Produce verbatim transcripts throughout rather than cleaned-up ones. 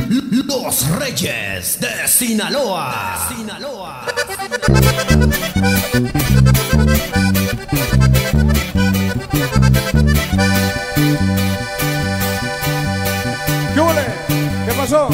Los Reyes de Sinaloa. De Sinaloa. ¿Qué huele? ¿Qué pasó?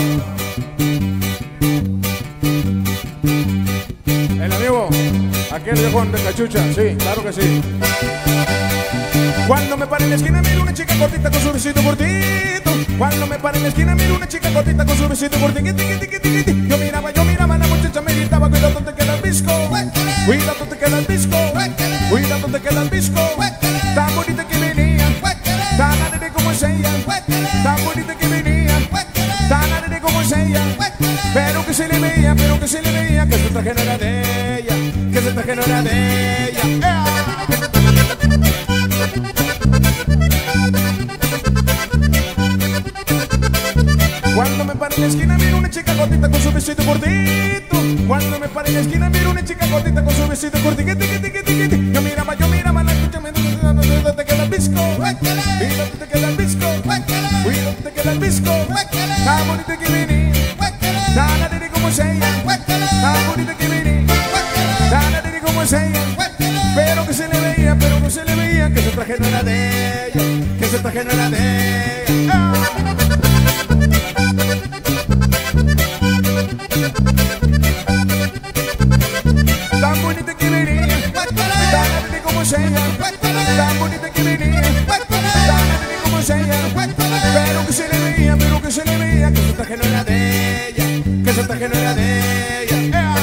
El amigo, aquel viejón de cachucha, sí, claro que sí. Cuando me paro en la esquina miro una chica cortita con su vestido cortito. Cuando me paro en la esquina miro una chica cortita con su vestido cortito. Yo miraba, yo miraba, la muchacha me gritaba: cuidado te queda el disco, cuidado te queda el disco, cuidado te queda el disco. Tan bonita que venía, tan alegre como es ella, tan bonita que venía, tan alegre como es ella. Pero que se le veía, pero que se le veía que ese traje no era de ella, que ese traje no era de ella. ¡Eh! Cuando me paro en la esquina miro una chica gordita con su vestido cortito. Cuando me paro en la esquina miro una chica gordita con su vestido cortito. Yo miraba, yo miraba, la escucha, me cuidado te queda el disco, cuidado te queda el disco, cuidado te queda el disco. Tan bonita que venía, tan alegre como es ella, tan bonita que venía, tan alegre como es ella. Pero que se le veía, pero no se le veía que ese traje no era de ella, que ese traje no era de ella. Tan bonita que venía, tan alegre como es ella, tan bonita que venía, tan alegre como es ella. Pero que se le veía, pero que se le veía que ese traje no era de ella, que ese traje no era de ella.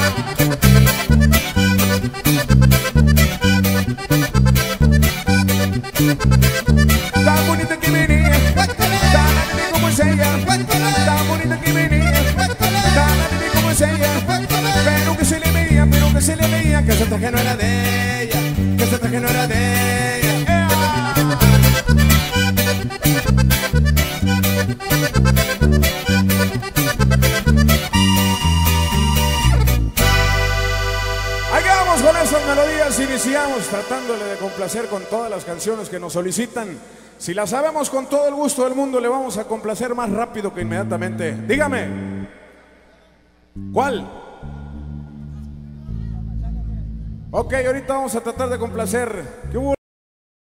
Tan bonita que venía, tan alegre como es ella, tan bonita que venía, tan alegre como es ella. Pero que se le veía, pero que se le veía que ese traje no era de ella, que ese traje no era de ella. Allá vamos con esas melodías, iniciamos tratándole de complacer con todas las canciones que nos solicitan. Si las sabemos con todo el gusto del mundo, le vamos a complacer más rápido que inmediatamente. Dígame, ¿cuál? Ok, ahorita vamos a tratar de complacer. ¿Qué hubo?